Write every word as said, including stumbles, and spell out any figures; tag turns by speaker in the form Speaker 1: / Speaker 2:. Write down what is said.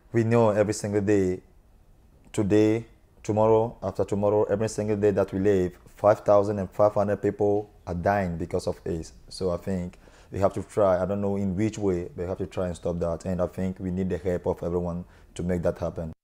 Speaker 1: We know every single day, today, tomorrow, after tomorrow, every single day that we live, five thousand five hundred people are dying because of AIDS. So I think we have to try, I don't know in which way, but we have to try and stop that. And I think we need the help of everyone to make that happen.